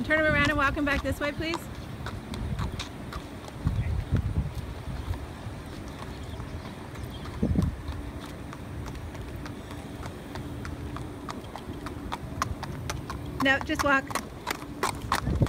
And turn him around and walk him back this way, please. No, just walk.